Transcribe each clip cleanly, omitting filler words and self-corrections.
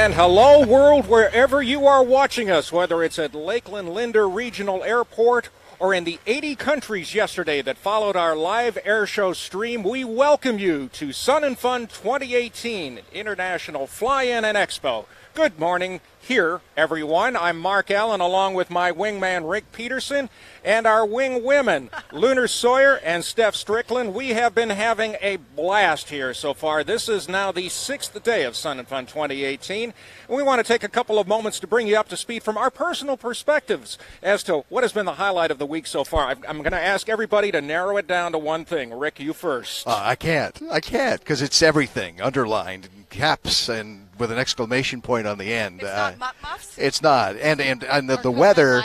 And hello, world, wherever you are watching us, whether it's at Lakeland Linder Regional Airport or in the 80 countries yesterday that followed our live air show stream, we welcome you to Sun and Fun 2018 International Fly-In and Expo. Good morning here, everyone. I'm Mark Allen, along with my wingman Rick Peterson and our wing women, Lunar Sawyer and Steph Strickland. We have been having a blast here so far. This is now the 6th day of Sun and Fun 2018. And we want to take a couple of moments to bring you up to speed from our personal perspectives as to what has been the highlight of the week so far. I'm going to ask everybody to narrow it down to one thing. Rick, you first. I can't, because it's everything underlined in caps and with an exclamation point on the end. It's not muff-muffs? It's not. And the weather,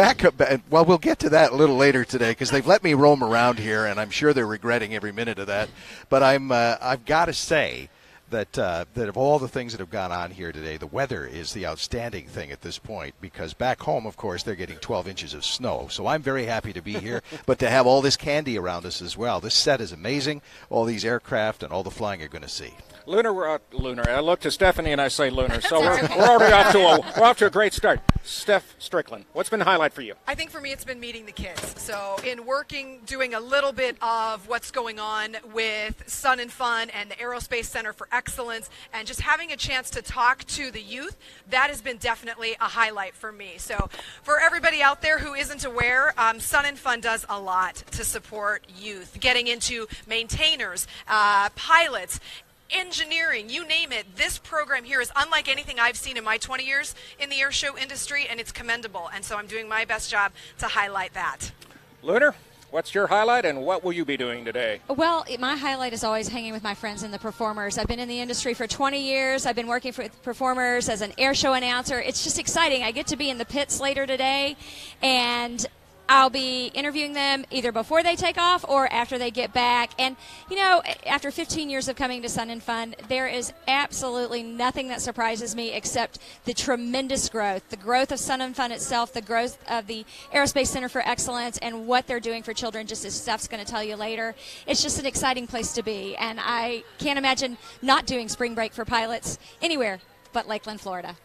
well, we'll get to that a little later today because they've let me roam around here, and I'm sure they're regretting every minute of that. But I've got to say that of all the things that have gone on here today, the weather is the outstanding thing at this point, because back home, of course, they're getting 12 inches of snow. So I'm very happy to be here, but to have all this candy around us as well. This set is amazing, all these aircraft and all the flying you're going to see. Lunar. I look to Stephanie and I say Lunar. So we're already off to a great start. Steph Strickland, what's been the highlight for you? I think for me it's been meeting the kids. So in working, doing a little bit of what's going on with Sun and Fun and the Aerospace Center for Excellence, and just having a chance to talk to the youth, that has been definitely a highlight for me. So for everybody out there who isn't aware, Sun and Fun does a lot to support youth, getting into maintainers, pilots, engineering, you name it. This program here is unlike anything I've seen in my 20 years in the air show industry, and it's commendable. And so I'm doing my best job to highlight that. Lunar, what's your highlight, and what will you be doing today? Well, my highlight is always hanging with my friends and the performers. I've been in the industry for 20 years. I've been working for performers as an air show announcer. It's just exciting. I get to be in the pits later today, and I'll be interviewing them either before they take off or after they get back. And, you know, after 15 years of coming to Sun and Fun, there is absolutely nothing that surprises me except the tremendous growth. The growth of Sun and Fun itself, the growth of the Aerospace Center for Excellence, and what they're doing for children, just as Steph's going to tell you later. It's just an exciting place to be. And I can't imagine not doing spring break for pilots anywhere but Lakeland, Florida.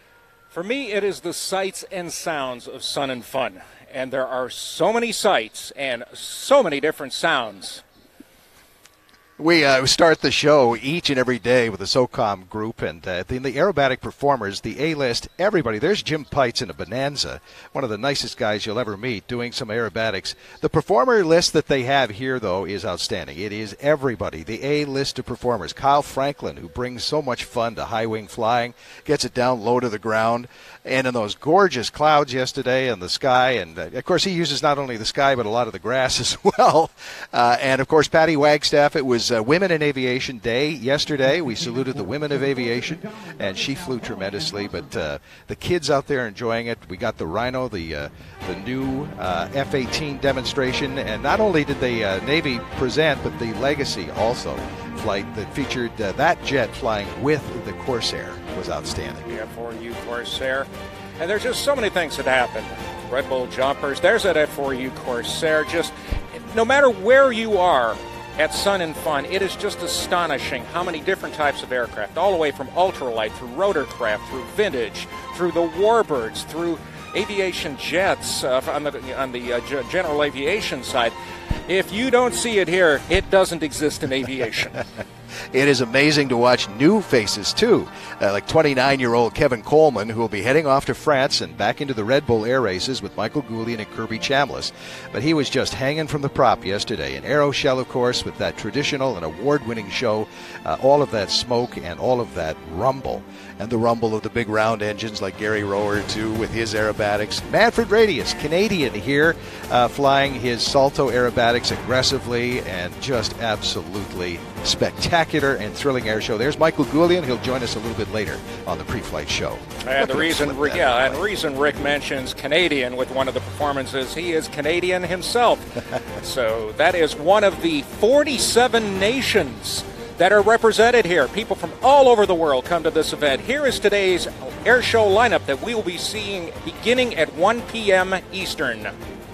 For me, it is the sights and sounds of Sun and Fun. And there are so many sights and so many different sounds. We start the show each and every day with the SOCOM group, and the aerobatic performers, the A-list, everybody. There's Jim Pites in a Bonanza, one of the nicest guys you'll ever meet, doing some aerobatics. The performer list that they have here, though, is outstanding. It is everybody, the A-list of performers. Kyle Franklin, who brings so much fun to high-wing flying, gets it down low to the ground. And in those gorgeous clouds yesterday and the sky, and of course he uses not only the sky but a lot of the grass as well. And of course Patty Wagstaff, it was Women in Aviation Day yesterday. We saluted the women of aviation, and she flew tremendously. But the kids out there enjoying it. We got the Rhino, the new F-18 demonstration, and not only did the Navy present, but the Legacy also flight that featured that jet flying with the Corsair was outstanding. Yeah, F4U Corsair. And there's just so many things that happen. Red Bull jumpers, there's that F4U Corsair. Just no matter where you are at Sun and Fun, it is just astonishing how many different types of aircraft, all the way from ultralight through rotorcraft, through vintage, through the warbirds, through aviation jets on the general aviation side. If you don't see it here, it doesn't exist in aviation. It is amazing to watch new faces, too, like 29-year-old Kevin Coleman, who will be heading off to France and back into the Red Bull air races with Michael Goulian and Kirby Chambliss. But he was just hanging from the prop yesterday. An Aeroshell, of course, with that traditional and award-winning show, all of that smoke and all of that rumble. And the rumble of the big round engines like Gary Rower, too, with his aerobatics. Manfred Radius, Canadian here, flying his Salto aerobatics aggressively and just absolutely spectacular and thrilling air show. There's Michael Goulian. He'll join us a little bit later on the pre-flight show. And the reason Rick mentions Canadian with one of the performances, he is Canadian himself. So that is one of the 47 nations that are represented here. People from all over the world come to this event. Here is today's air show lineup that we will be seeing beginning at 1 p.m. Eastern.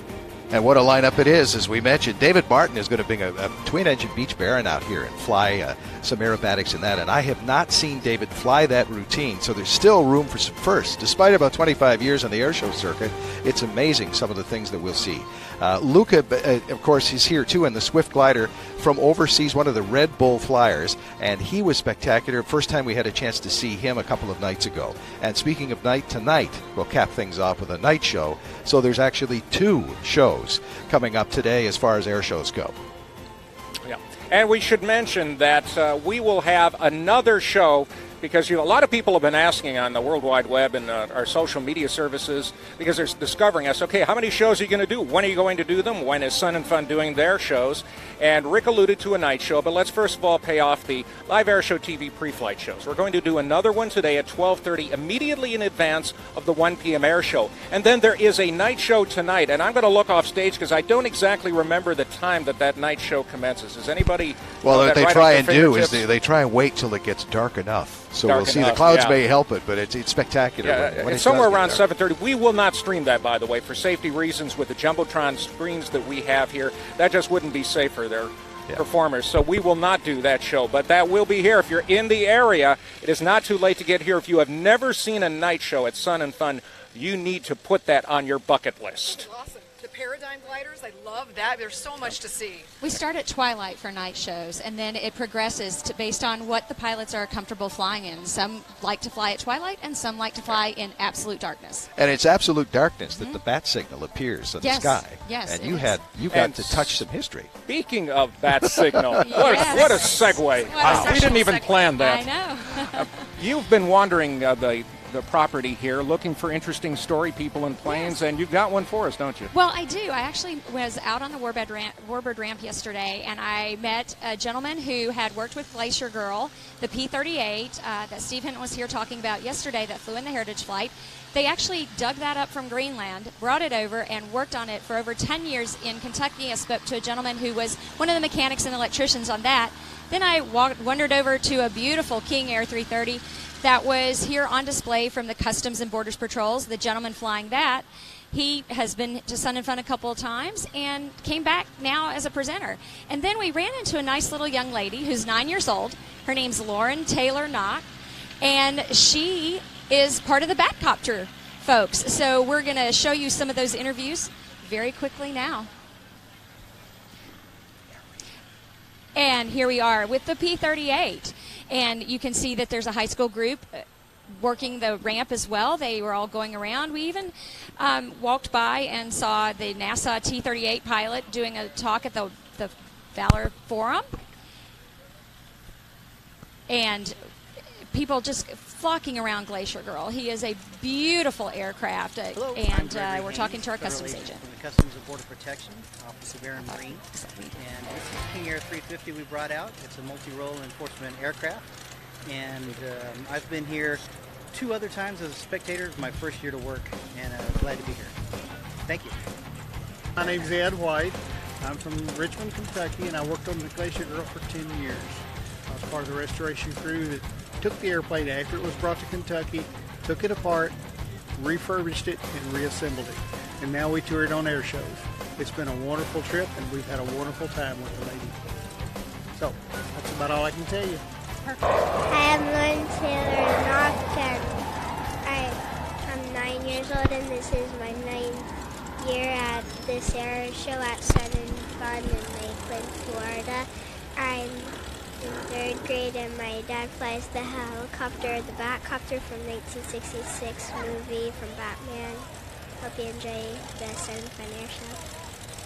And what a lineup it is, as we mentioned. David Martin is going to bring a twin-engine Beach Baron out here and fly some aerobatics in that. And I have not seen David fly that routine, so there's still room for some firsts. Despite about 25 years on the airshow circuit, it's amazing some of the things that we'll see. Luca, of course, is here too in the Swift Glider from overseas, one of the Red Bull flyers, and he was spectacular. First time we had a chance to see him a couple of nights ago. And speaking of night tonight, we'll cap things off with a night show. So there's actually 2 shows coming up today as far as air shows go. Yeah, and we should mention that we will have another show, because a lot of people have been asking on the World Wide Web and our social media services, because they're discovering us, okay, how many shows are you going to do? When are you going to do them? When is Sun and Fun doing their shows? And Rick alluded to a night show, but let's first of all pay off the Live Airshow TV pre-flight shows. We're going to do another one today at 12:30, immediately in advance of the 1 p.m. air show. And then there is a night show tonight, and I'm going to look off stage because I don't exactly remember the time that night show commences. Is anybody... Well, what they try and do is they try and wait till it gets dark enough. So we'll see. The clouds may help it, but it's spectacular. Yeah, when it's somewhere around 7:30. We will not stream that, by the way, for safety reasons with the Jumbotron screens that we have here. That just wouldn't be safe for their performers. So we will not do that show, but that will be here. If you're in the area, it is not too late to get here. If you have never seen a night show at Sun and Fun, you need to put that on your bucket list. Awesome. The Paradigm gliders, I love that. There's so much to see. We start at twilight for night shows, and then it progresses based on what the pilots are comfortable flying in. Some like to fly at twilight, and some like to fly in absolute darkness. And it's absolute darkness that the bat signal appears in the sky. Yes, and you got to touch some history. Speaking of bat signal, what a segue. Wow. We didn't even plan that. I know. You've been wandering the property here, looking for interesting story people and planes, and you've got one for us, don't you? Well, I do. I actually was out on the Warbird ramp yesterday, and I met a gentleman who had worked with Glacier Girl, the P-38 that Steve Hinton was here talking about yesterday that flew in the Heritage Flight. They actually dug that up from Greenland, brought it over, and worked on it for over 10 years in Kentucky. I spoke to a gentleman who was one of the mechanics and electricians on that. Then I wandered over to a beautiful King Air 330 that was here on display from the Customs and Borders Patrols. The gentleman flying that, he has been to Sun and Fun a couple of times and came back now as a presenter. And then we ran into a nice little young lady who's 9 years old. Her name's Lauren Taylor Knock, and she is part of the Batcopter folks. So we're going to show you some of those interviews very quickly now. And here we are with the P-38. And you can see that there's a high school group working the ramp as well. They were all going around. We even walked by and saw the NASA T-38 pilot doing a talk at the Valor Forum. And people just flocking around Glacier Girl. He is a beautiful aircraft. Hello, and we're talking to our customs agent. From the Customs and Border Protection, Office of Air and Marine. And this is King Air 350 we brought out. It's a multi-role enforcement aircraft. And I've been here 2 other times as a spectator. It's my first year to work, and glad to be here. Thank you. My name's Ed White. I'm from Richmond, Kentucky, and I worked on the Glacier Girl for 10 years. I was part of the restoration crew that took the airplane after it was brought to Kentucky, took it apart, refurbished it, and reassembled it. And now we tour it on air shows. It's been a wonderful trip, and we've had a wonderful time with the lady. So, that's about all I can tell you. Hi, I'm Lauren Taylor Knock, and I'm 9 years old, and this is my 9th year at this air show at Sun and Fun in Lakeland, Florida. I'm in 3rd grade, and my dad flies the helicopter, the Batcopter from 1966 movie from Batman. Hope you enjoy the Sun and Fun air show.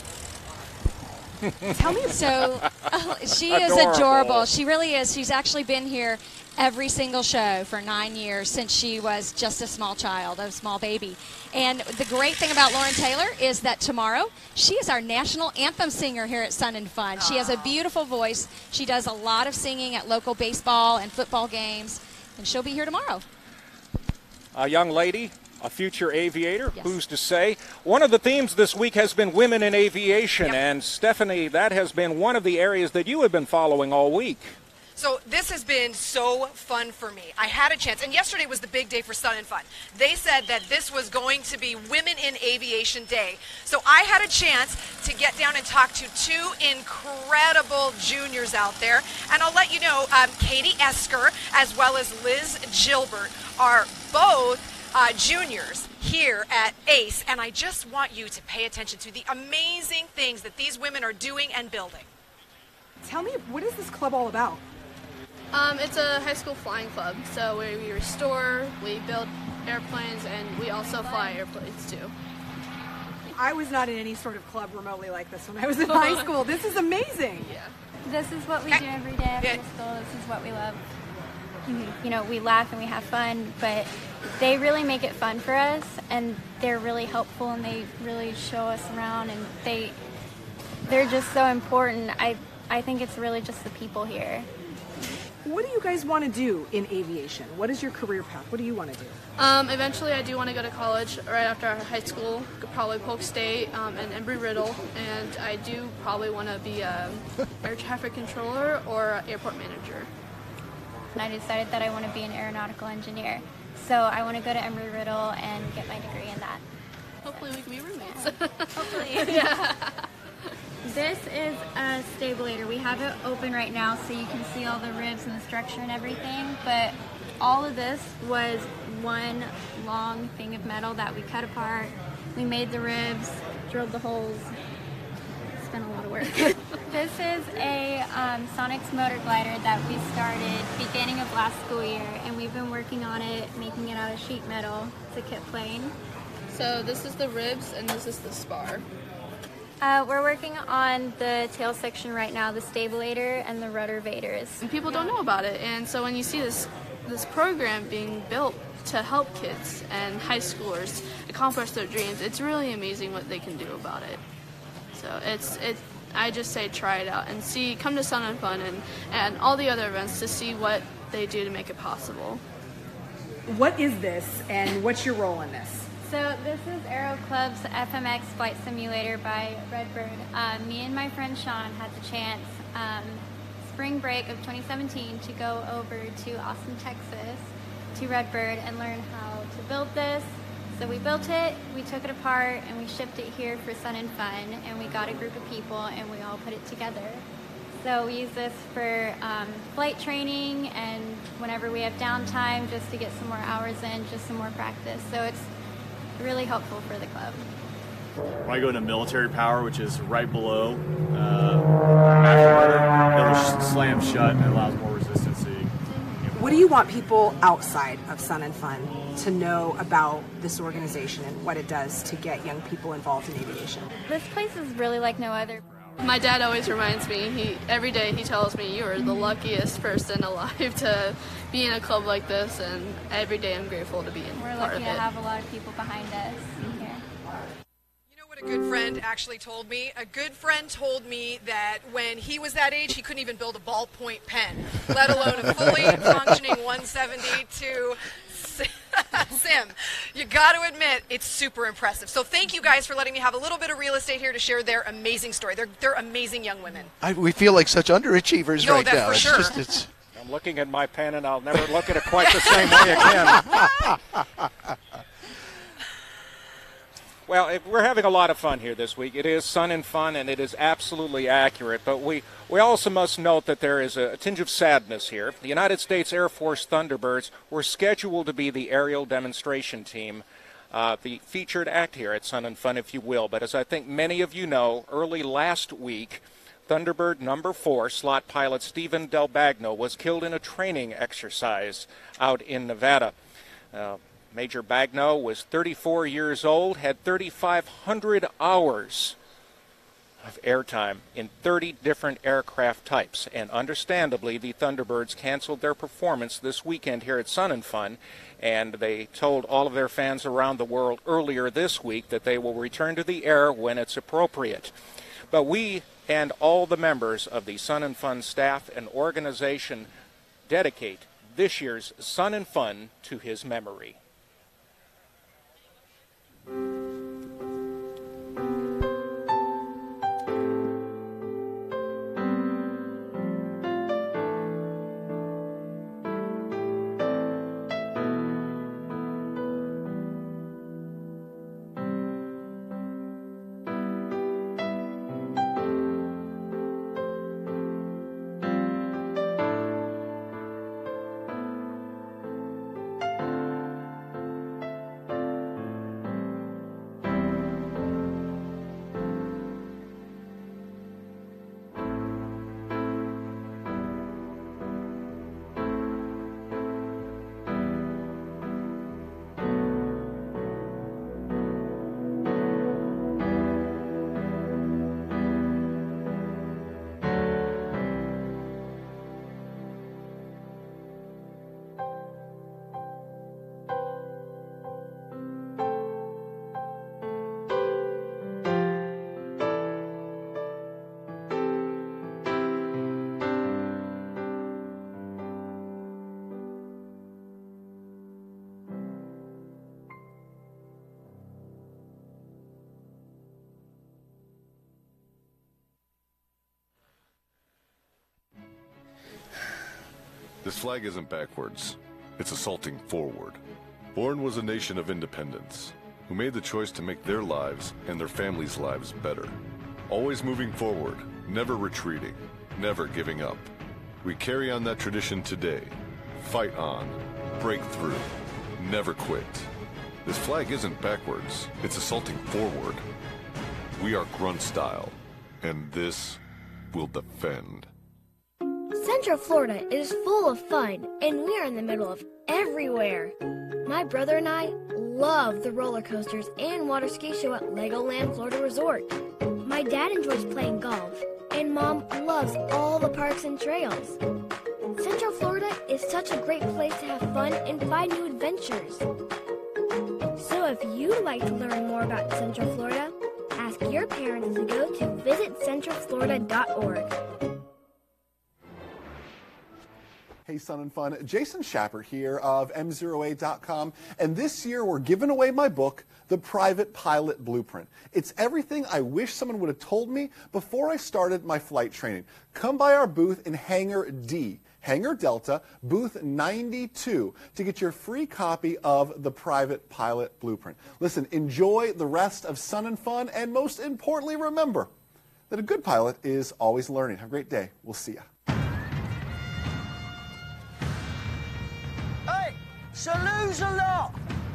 Tell me. So she is adorable. She really is. She's actually been here every single show for 9 years since she was just a small child, a small baby. And the great thing about Lauren Taylor is that tomorrow she is our national anthem singer here at Sun and Fun. She has a beautiful voice. She does a lot of singing at local baseball and football games, and she'll be here tomorrow. A young lady, a future aviator, yes. Who's to say? One of the themes this week has been women in aviation, yep. And Stephanie, that has been one of the areas that you have been following all week. So this has been so fun for me. I had a chance, and yesterday was the big day for Sun and Fun. They said that this was going to be Women in Aviation Day. So I had a chance to get down and talk to two incredible juniors out there. And I'll let you know, Katie Esker as well as Liz Gilbert are both juniors here at ACE. And I just want you to pay attention to the amazing things that these women are doing and building. Tell me, what is this club all about? It's a high school flying club, so we restore, we build airplanes, and we also fly airplanes too. I was not in any sort of club remotely like this when I was in high school. This is amazing. Yeah. This is what we do every day after school. This is what we love. You know, we laugh and we have fun, but they really make it fun for us, and they're really helpful, and they really show us around, and they're just so important. I think it's really just the people here. What do you guys want to do in aviation? What is your career path? What do you want to do? Eventually I do want to go to college right after high school, probably Polk State and Embry-Riddle, and I do probably want to be an air traffic controller or airport manager. And I decided that I want to be an aeronautical engineer. So I want to go to Embry-Riddle and get my degree in that. Hopefully we can be roommates. Hopefully. Yeah. This is a stabulator. We have it open right now so you can see all the ribs and the structure and everything, but all of this was one long thing of metal that we cut apart. We made the ribs, drilled the holes. It's been a lot of work. This is a Sonics motor glider that we started beginning of last school year, and we've been working on it, making it out of sheet metal to kit plane. So this is the ribs and this is the spar. We're working on the tail section right now, the stabulator and the rudder vaders. And people don't know about it, and so when you see this program being built to help kids and high schoolers accomplish their dreams, it's really amazing what they can do about it. So I just say try it out and see, come to Sun and Fun and all the other events to see what they do to make it possible. What is this, and what's your role in this? So this is Aero Club's FMX Flight Simulator by Redbird. Me and my friend Sean had the chance, spring break of 2017, to go over to Austin, Texas, to Redbird and learn how to build this. So we built it, we took it apart, and we shipped it here for Sun and Fun, and we got a group of people, and we all put it together. So we use this for flight training, and whenever we have downtime, just to get some more hours in, just some more practice. So it's really helpful for the club. When I go into military power, which is right below afterburner, it'll slam shut and it allows more resistancy. What do you want people outside of Sun and Fun to know about this organization and what it does to get young people involved in aviation? This place is really like no other. My dad always reminds me, every day he tells me, you are the luckiest person alive to be in a club like this, and every day I'm grateful to be in We're part lucky of to it. have a lot of people behind us here. You know what a good friend actually told me? A good friend told me that when he was that age, he couldn't even build a ballpoint pen, let alone a fully functioning 172 Sim. You got to admit, it's super impressive. So thank you guys for letting me have a little bit of real estate here to share their amazing story. They're amazing young women. We feel like such underachievers right now. For sure. I'm looking at my pen, and I'll never look at it quite the same way again. Well, we're having a lot of fun here this week. It is Sun and Fun, and it is absolutely accurate. But we also must note that there is a tinge of sadness here. The United States Air Force Thunderbirds were scheduled to be the aerial demonstration team, the featured act here at Sun and Fun, if you will. But as I think many of you know, early last week, Thunderbird number 4 slot pilot Stephen Del Bagno was killed in a training exercise out in Nevada. Major Bagno was 34 years old, had 3,500 hours of airtime in 30 different aircraft types. And understandably, the Thunderbirds canceled their performance this weekend here at Sun and Fun, and they told all of their fans around the world earlier this week that they will return to the air when it's appropriate. But we and all the members of the Sun and Fun staff and organization dedicate this year's Sun and Fun to his memory. This flag isn't backwards. It's assaulting forward. Born was a nation of independence, who made the choice to make their lives and their families' lives better. Always moving forward, never retreating, never giving up. We carry on that tradition today. Fight on, break through, never quit. This flag isn't backwards, it's assaulting forward. We are grunt style, and this will defend. Central Florida is full of fun, and we are in the middle of everywhere. My brother and I love the roller coasters and water ski show at Legoland Florida Resort. My dad enjoys playing golf, and Mom loves all the parks and trails. Central Florida is such a great place to have fun and find new adventures. So if you'd like to learn more about Central Florida, ask your parents to go to visitcentralflorida.org. Hey, Sun and Fun. Jason Schapper here of M08.com, and this year we're giving away my book, The Private Pilot Blueprint. It's everything I wish someone would have told me before I started my flight training. Come by our booth in Hangar D, Hangar Delta, booth 92, to get your free copy of The Private Pilot Blueprint. Listen, enjoy the rest of Sun and Fun, and most importantly, remember that a good pilot is always learning. Have a great day. We'll see ya. Salute a lot!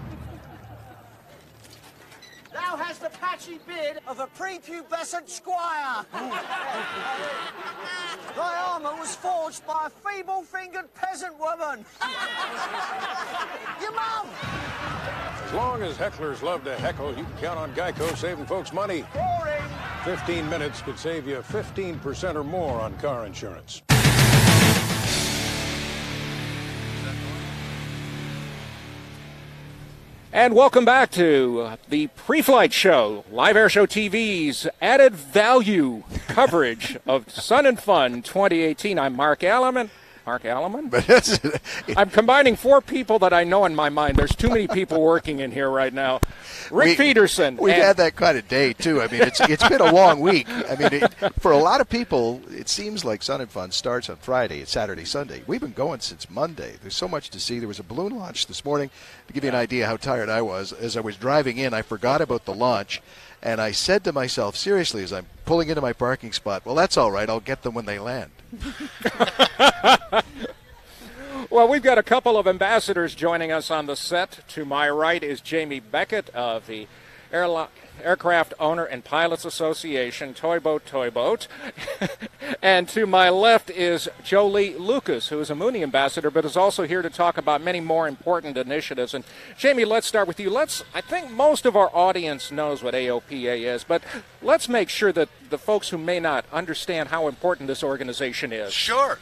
Thou hast the patchy beard of a prepubescent squire. Thy armour was forged by a feeble-fingered peasant woman. Your mum! As long as hecklers love to heckle, you can count on Geico saving folks money. Boring! 15 minutes could save you 15% or more on car insurance. And welcome back to the pre-flight show, Live Air Show TV's added value coverage of Sun and Fun 2018. I'm Mark Alleman. Mark Alleman? I'm combining four people that I know in my mind. There's too many people working in here right now. Rick Peterson. We've had that kind of day, too. I mean, it's been a long week. I mean, for a lot of people, it seems like Sun and Fun starts on Friday. It's Saturday, Sunday. We've been going since Monday. There's so much to see. There was a balloon launch this morning. To give you an idea how tired I was, as I was driving in, I forgot about the launch. And I said to myself, seriously, as I'm pulling into my parking spot, well, that's all right. I'll get them when they land. Well, we've got a couple of ambassadors joining us on the set. To my right is Jamie Beckett of the Aircraft Owner and Pilots Association, Toy Boat. And to my left is Jolie Lucas, who is a Mooney Ambassador, but is also here to talk about many more important initiatives. And Jamie, let's start with you. I think most of our audience knows what AOPA is, but let's make sure that the folks who may not understand how important this organization is. Sure.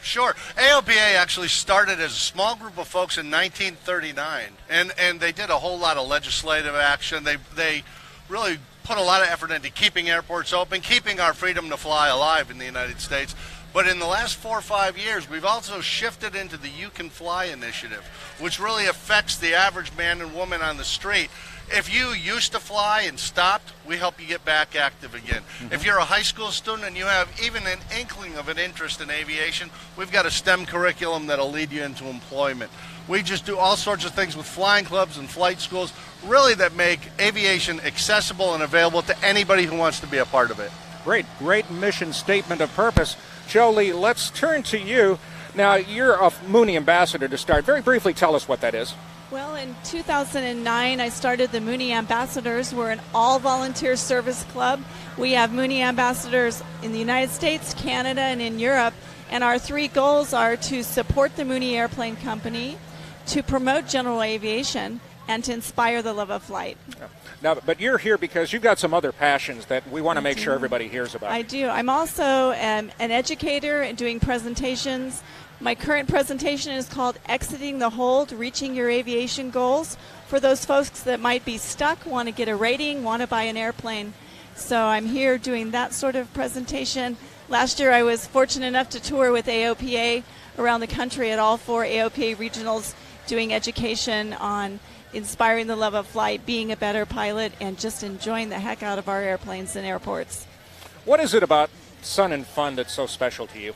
AOPA actually started as a small group of folks in 1939, and they did a whole lot of legislative action. They really put a lot of effort into keeping airports open, keeping our freedom to fly alive in the United States. But in the last 4 or 5 years, we've also shifted into the You Can Fly initiative, which really affects the average man and woman on the street. If you used to fly and stopped, we help you get back active again. Mm-hmm. If you're a high school student and you have even an inkling of an interest in aviation, we've got a STEM curriculum that'll lead you into employment. We just do all sorts of things with flying clubs and flight schools, really that make aviation accessible and available to anybody who wants to be a part of it. Great mission statement of purpose. Jolie, let's turn to you. Now, you're a Mooney Ambassador to start. Very briefly, tell us what that is. Well, in 2009, I started the Mooney Ambassadors. We're an all-volunteer service club. We have Mooney Ambassadors in the United States, Canada, and in Europe. And our three goals are to support the Mooney Airplane Company, to promote general aviation, and to inspire the love of flight. Now, but you're here because you've got some other passions that we want to make sure everybody hears about. I do. I'm also an educator and doing presentations. My current presentation is called Exiting the Hold, Reaching Your Aviation Goals, for those folks that might be stuck, want to get a rating, want to buy an airplane. So I'm here doing that sort of presentation. Last year I was fortunate enough to tour with AOPA around the country at all 4 AOPA regionals, doing education on inspiring the love of flight, being a better pilot, and just enjoying the heck out of our airplanes and airports. What is it about Sun and Fun that's so special to you?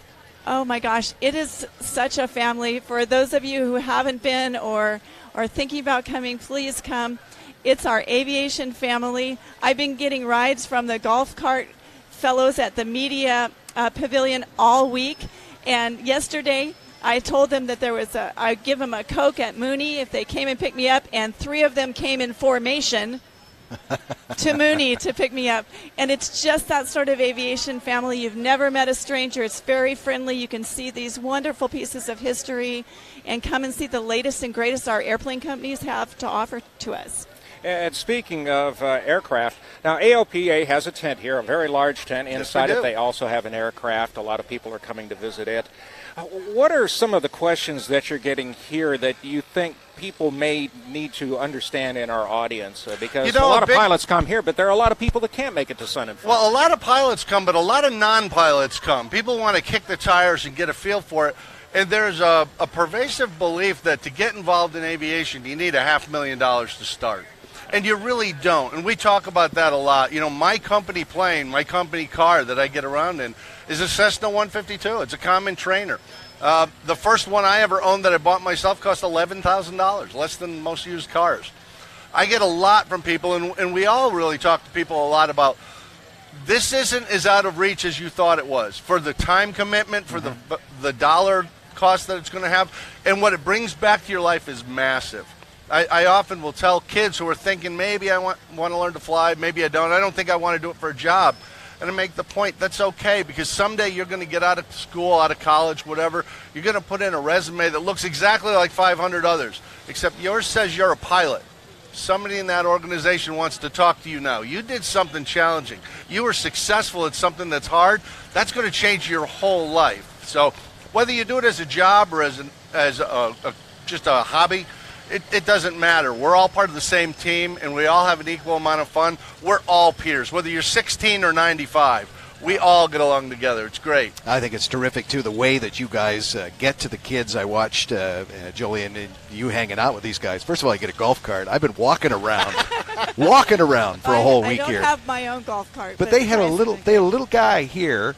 Oh my gosh, it is such a family. For those of you who haven't been or are thinking about coming, please come. It's our aviation family. I've been getting rides from the golf cart fellows at the media pavilion all week. And yesterday, I told them that I'd give them a Coke at Mooney if they came and picked me up, and 3 of them came in formation to Mooney to pick me up. And it's just that sort of aviation family. You've never met a stranger. It's very friendly. You can see these wonderful pieces of history and come and see the latest and greatest our airplane companies have to offer to us. And speaking of aircraft, now AOPA has a tent here, a very large tent. Inside it, they also have an aircraft. A lot of people are coming to visit it. What are some of the questions that you're getting here that you think people may need to understand in our audience? Because a lot of pilots come here, but there are a lot of people that can't make it to Sun and Fun. Well, a lot of pilots come, but a lot of non-pilots come. People want to kick the tires and get a feel for it. And there's a pervasive belief that to get involved in aviation, you need $500,000 to start. And you really don't. And we talk about that a lot. You know, my company plane, my company car that I get around in is a Cessna 152. It's a common trainer. The first one I ever owned that I bought myself cost $11,000, less than most used cars. I get a lot from people, and we all really talk to people a lot about this isn't as out of reach as you thought it was for the time commitment, for the dollar cost that it's going to have, and what it brings back to your life is massive. I often will tell kids who are thinking, maybe I want to learn to fly, maybe I don't think I want to do it for a job. And I make the point, that's okay, because someday you're going to get out of school, out of college, whatever. You're going to put in a resume that looks exactly like 500 others, except yours says you're a pilot. Somebody in that organization wants to talk to you now. You did something challenging. You were successful at something that's hard. That's going to change your whole life. So whether you do it as a job or as just a hobby, it doesn't matter. We're all part of the same team, and we all have an equal amount of fun. We're all peers, whether you're 16 or 95. We all get along together. It's great. I think it's terrific, too, the way that you guys get to the kids. I watched Julian and you hanging out with these guys. First of all, I get a golf cart. I've been walking around for a whole week here. I don't have my own golf cart. But they had a little guy here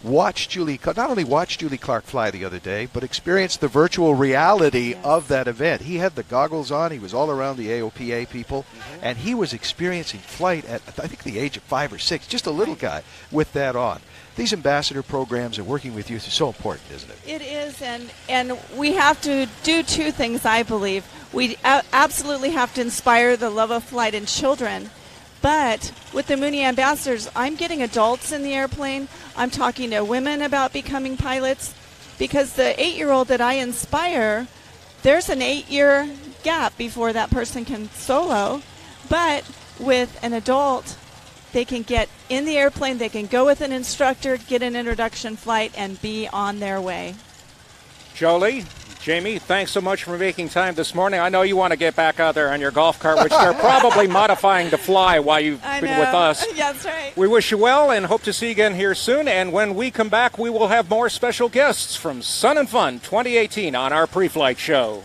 not only watch Julie Clark fly the other day, but experience the virtual reality of that event. He had the goggles on. He was all around the AOPA people, and he was experiencing flight at, I think, the age of 5 or 6, just a little guy with that on. These ambassador programs and working with youth is so important, isn't it? It is, and we have to do 2 things, I believe. We absolutely have to inspire the love of flight in children. But with the Mooney Ambassadors, I'm getting adults in the airplane. I'm talking to women about becoming pilots, because the 8-year-old that I inspire, there's an 8-year gap before that person can solo. But with an adult, they can get in the airplane, they can go with an instructor, get an introduction flight, and be on their way. Jolie, Jamie, thanks so much for making time this morning. I know you want to get back out there on your golf cart, which they're probably modifying to fly while you've been with us. That's right. We wish you well and hope to see you again here soon. And when we come back, we will have more special guests from Sun and Fun 2018 on our pre-flight show.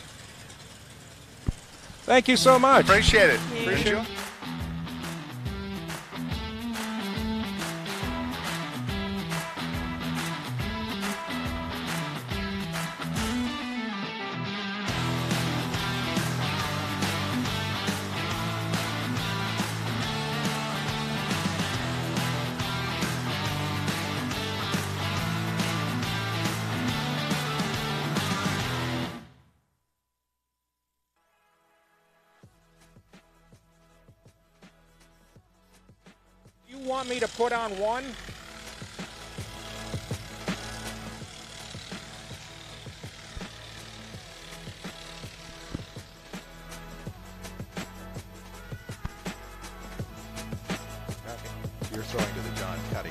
Thank you so much. Appreciate it. Appreciate it. Want me to put on one? You're throwing to the John Cuddy.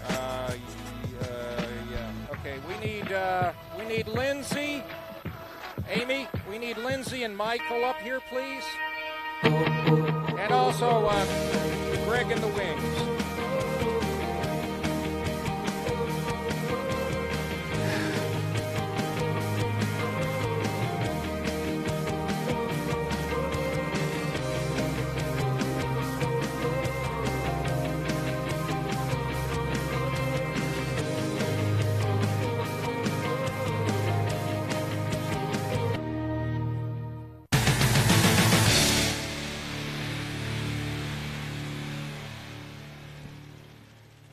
Yeah. Okay, we need Lindsay. Amy, we need Lindsay and Michael up here, please. And also Greg in the wings.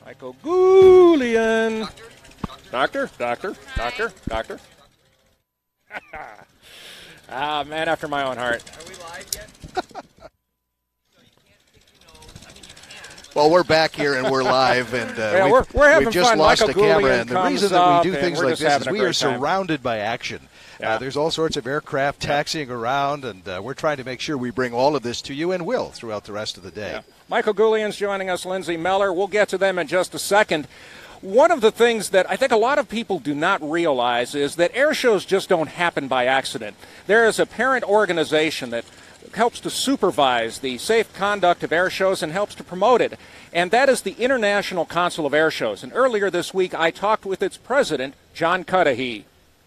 Michael Goulian. Doctor. Man after my own heart. Are we live yet? Well, we're back here and we're live, and we're having we've just fun. lost Michael the camera. Goulian And the reason that comes we do up, things and we're like just this is having a we great are time. surrounded by action. Yeah. There's all sorts of aircraft taxiing around, and we're trying to make sure we bring all of this to you, and will throughout the rest of the day. Yeah. Michael Goulian's joining us, Lindsay Meller. We'll get to them in just a second. One of the things that I think a lot of people do not realize is that air shows just don't happen by accident. There is a parent organization that helps to supervise the safe conduct of air shows and helps to promote it, and that is the International Council of Air Shows. And earlier this week, I talked with its president, John Cudahy.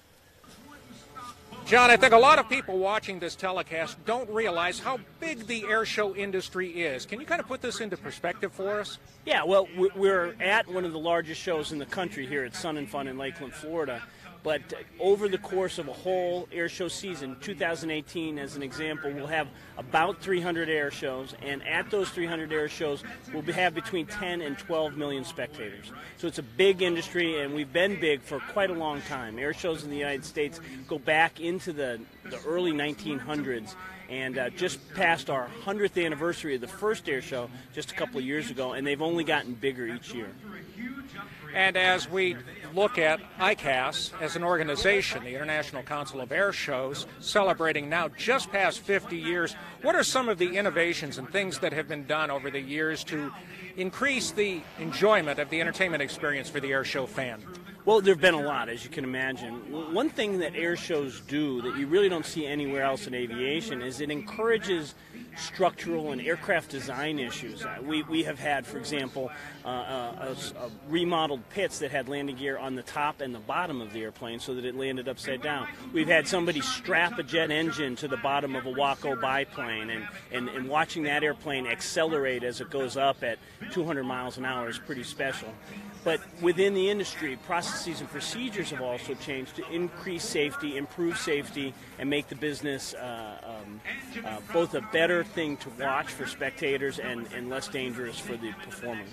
John, I think a lot of people watching this telecast don't realize how big the air show industry is. Can you kind of put this into perspective for us? Yeah, well, we're at one of the largest shows in the country here at Sun and Fun in Lakeland, Florida. But over the course of a whole air show season, 2018 as an example, we'll have about 300 air shows, and at those 300 air shows, we'll have between 10 and 12 million spectators. So it's a big industry, and we've been big for quite a long time. Air shows in the United States go back into the early 1900s, and just passed our 100th anniversary of the first air show just a couple of years ago, and they've only gotten bigger each year. And as we look at ICAS as an organization, the International Council of Air Shows, celebrating now just past 50 years, what are some of the innovations and things that have been done over the years to increase the enjoyment of the entertainment experience for the air show fan? Well, there have been a lot, as you can imagine. One thing that air shows do that you really don't see anywhere else in aviation is it encourages structural and aircraft design issues. We have had, for example, remodeled pits that had landing gear on the top and the bottom of the airplane so that it landed upside down. We've had somebody strap a jet engine to the bottom of a Waco biplane, and watching that airplane accelerate as it goes up at 200 miles an hour is pretty special. But within the industry, processes and procedures have also changed to increase safety, improve safety, and make the business both a better thing to watch for spectators and less dangerous for the performers.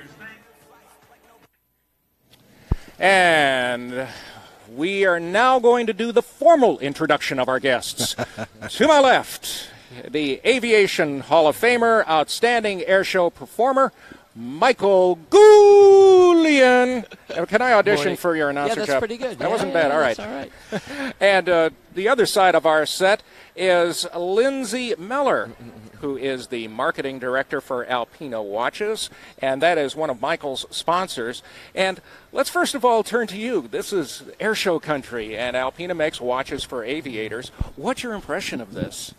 And we are now going to do the formal introduction of our guests. To my left, the Aviation Hall of Famer, outstanding airshow performer, Michael Goulian. Can I audition for your announcer job? Yeah, that's pretty good. That wasn't bad. All right. That's all right. And the other side of our set is Lindsay Meller, who is the marketing director for Alpina Watches, and that is one of Michael's sponsors. And let's first of all turn to you. This is airshow country, and Alpina makes watches for aviators. What's your impression of this?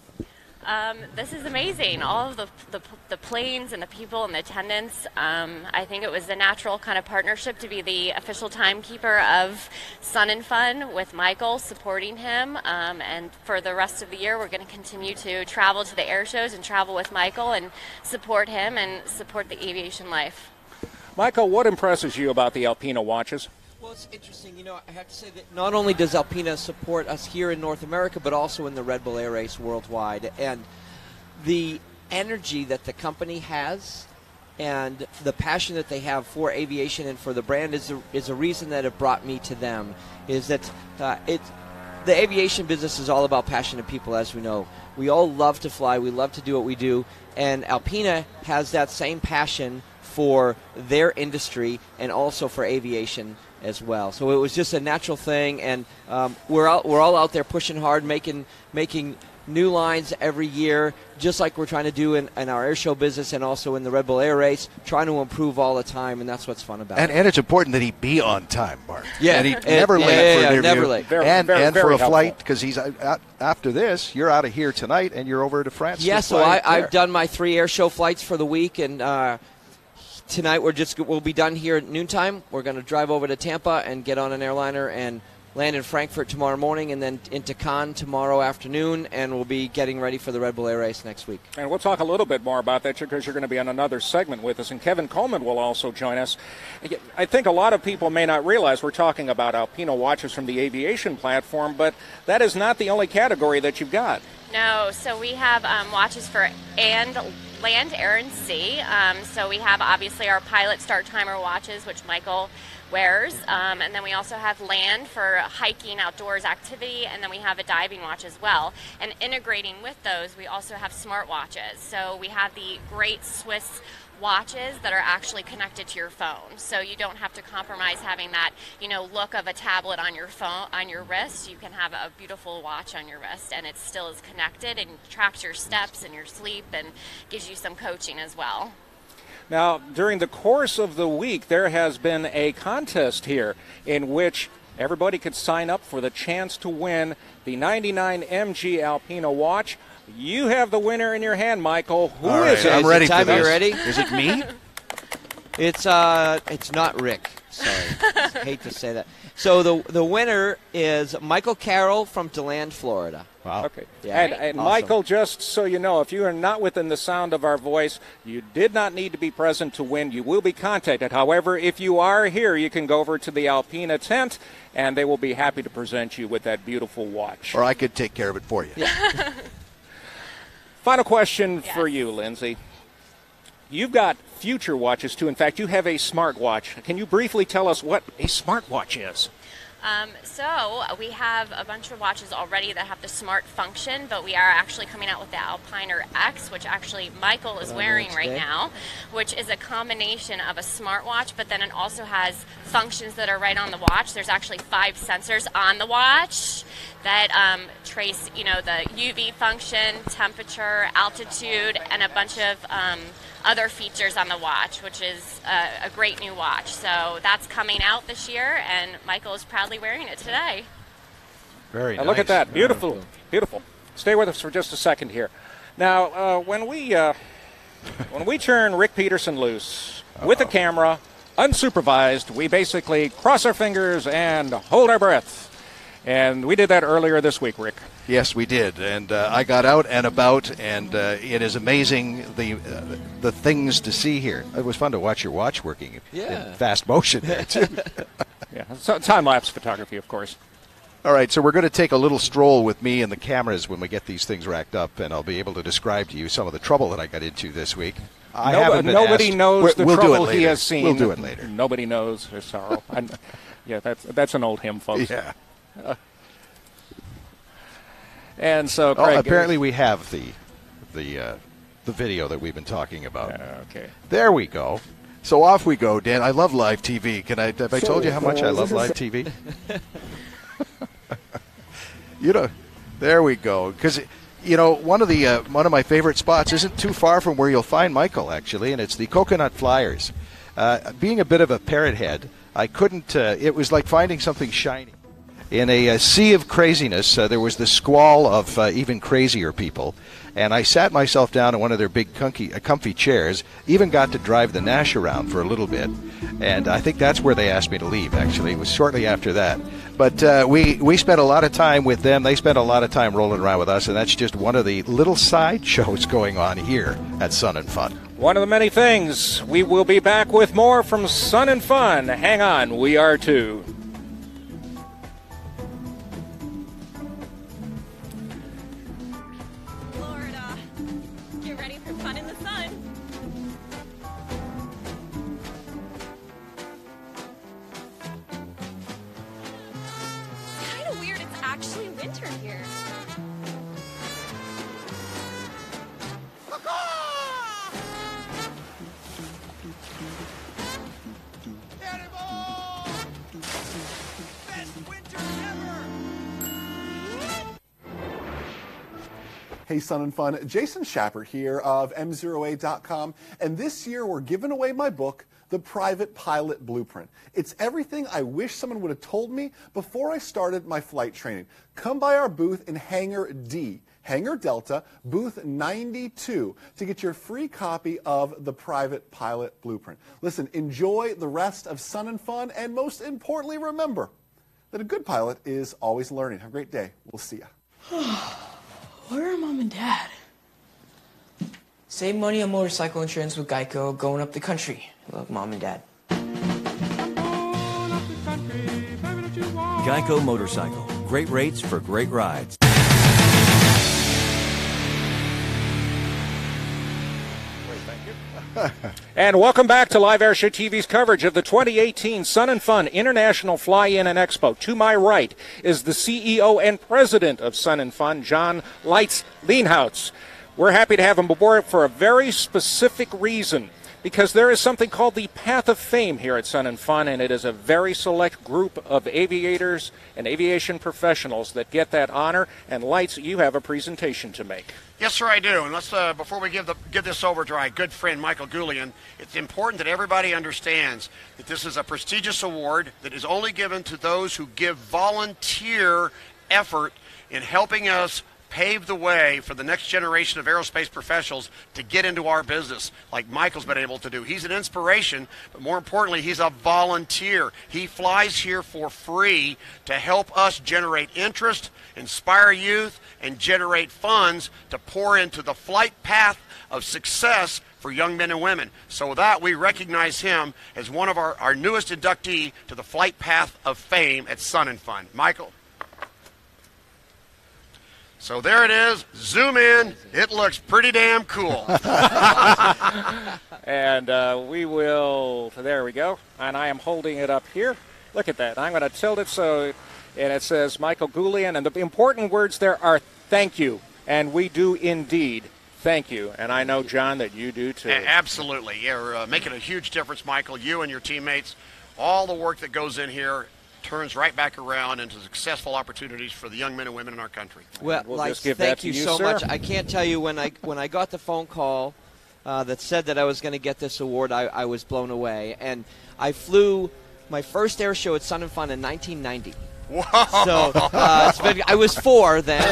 This is amazing. All of the planes and the people and the attendants. I think it was a natural kind of partnership to be the official timekeeper of Sun and Fun with Michael, supporting him. And for the rest of the year, we're going to continue to travel to the air shows and travel with Michael and support him and support the aviation life. Michael, what impresses you about the Alpina watches? Well, it's interesting. You know, I have to say that not only does Alpina support us here in North America, but also in the Red Bull Air Race worldwide. And the energy that the company has and the passion that they have for aviation and for the brand is a reason that it brought me to them, is that the aviation business is all about passionate people, as we know. We all love to fly. We love to do what we do. And Alpina has that same passion for their industry and also for aviation as well. So it was just a natural thing, and we're all out there pushing hard, making new lines every year, just like we're trying to do in our air show business and also in the Red Bull Air Race, trying to improve all the time, and that's what's fun about it. And it's important that he be on time, Mark. Yeah. And he never late for an interview. Never late. And for a helpful flight, because he's after this, you're out of here tonight, and you're over to France. Yeah, so I've done my 3 air show flights for the week, and tonight we'll be done here at noontime. We're going to drive over to Tampa and get on an airliner and land in Frankfurt tomorrow morning, and then into Cannes tomorrow afternoon, and we'll be getting ready for the Red Bull Air Race next week. And we'll talk a little bit more about that because you're going to be on another segment with us, and Kevin Coleman will also join us. I think a lot of people may not realize we're talking about Alpina watches from the aviation platform, but that is not the only category that you've got. No, so we have watches for and land, air, and sea. So we have obviously our pilot start timer watches, which Michael wears, and then we also have land for hiking, outdoors activity, and then we have a diving watch as well. And integrating with those, we also have smart watches. So we have the great Swiss watches that are actually connected to your phone, so you don't have to compromise having that, you know, look of a tablet on your phone, on your wrist. You can have a beautiful watch on your wrist, and it still is connected and tracks your steps and your sleep and gives you some coaching as well. Now, during the course of the week, there has been a contest here in which everybody could sign up for the chance to win the 99 MG Alpina watch. You have the winner in your hand, Michael. Who is it? I'm ready for this. You ready? Is it me? It's not Rick. Sorry, hate to say that. So the winner is Michael Carroll from DeLand, Florida. Wow. Okay. Yeah, And awesome. Michael, just so you know, if you are not within the sound of our voice, you did not need to be present to win. You will be contacted. However, if you are here, you can go over to the Alpina tent, and they will be happy to present you with that beautiful watch. Or I could take care of it for you. Yeah. Final question for you, Lindsay. You've got future watches, too. In fact, you have a smartwatch. Can you briefly tell us what a smartwatch is? So we have a bunch of watches already that have the smart function, but we are actually coming out with the Alpina X, which actually Michael is wearing right now, which is a combination of a smartwatch, but then it also has functions that are right on the watch. There's actually 5 sensors on the watch that trace, you know, the UV function, temperature, altitude, and a bunch of other features on the watch, which is a great new watch. So that's coming out this year, and Michael is proudly wearing it today. Very nice. Look at that. Beautiful. Cool. Beautiful. Stay with us for just a second here. Now, when we turn Rick Peterson loose with a camera, unsupervised, we basically cross our fingers and hold our breath. And we did that earlier this week, Rick. Yes, we did, and I got out and about, and it is amazing the things to see here. It was fun to watch your watch working in fast motion there, too. Yeah, so time-lapse photography, of course. All right, so we're going to take a little stroll with me and the cameras when we get these things racked up, and I'll be able to describe to you some of the trouble that I got into this week. Nobody knows the trouble he has seen. We'll do it later. Nobody knows his sorrow. Yeah, that's an old hymn, folks. Yeah. And so, Craig, apparently we have the video that we've been talking about. Okay. There we go. So off we go, Dan. I love live TV. Have I told you how much I love live TV? You know, there we go. Because you know, one of my favorite spots isn't too far from where you'll find Michael, actually, and it's the Coconut Flyers. Being a bit of a parrot head, I couldn't. It was like finding something shiny. In a sea of craziness, there was the squall of even crazier people, and I sat myself down in one of their big comfy chairs, even got to drive the Nash around for a little bit, and I think that's where they asked me to leave, actually. It was shortly after that. But we spent a lot of time with them. They spent a lot of time rolling around with us, and that's just one of the little side shows going on here at Sun and Fun. One of the many things. We will be back with more from Sun and Fun. Hang on, we are too. Hey, Sun and Fun. Jason Schapper here of M0A.com, and this year we're giving away my book, The Private Pilot Blueprint. It's everything I wish someone would have told me before I started my flight training. Come by our booth in Hangar D, Hangar Delta, booth 92, to get your free copy of The Private Pilot Blueprint. Listen, enjoy the rest of Sun and Fun, and most importantly, remember that a good pilot is always learning. Have a great day. We'll see you. Where are Mom and Dad? Save money on motorcycle insurance with Geico going up the country. Love, Mom and Dad. Geico Motorcycle. Great rates for great rides. Thank you. And welcome back to Live Air Show TV's coverage of the 2018 Sun and Fun International Fly-In and Expo. To my right is the CEO and president of Sun and Fun, John Leitz Lienhoutz. We're happy to have him aboard for a very specific reason, because there is something called the Path of Fame here at Sun and Fun, and it is a very select group of aviators and aviation professionals that get that honor. And Leitz, you have a presentation to make. Yes, sir, I do. And let's before we give this over to our good friend Michael Goulian, it's important that everybody understands that this is a prestigious award that is only given to those who give volunteer effort in helping us pave the way for the next generation of aerospace professionals to get into our business, like Michael's been able to do. He's an inspiration, but more importantly, he's a volunteer. He flies here for free to help us generate interest, inspire youth, and generate funds to pour into the flight path of success for young men and women. So with that, we recognize him as one of our newest inductee to the flight path of fame at Sun and Fun. Michael. So there it is. Zoom in. It looks pretty damn cool. And we will, there we go. And I am holding it up here. Look at that. I'm going to tilt it so, and it says Michael Goulian. And the important words there are thank you. And we do indeed thank you. And I know, John, that you do too. Absolutely. You're making a huge difference, Michael. You and your teammates, all the work that goes in here turns right back around into successful opportunities for the young men and women in our country. Well, thank you so much. I can't tell you, when I got the phone call that said that I was going to get this award, I was blown away. And I flew my first air show at Sun and Fun in 1990. Whoa. So I was 4 then.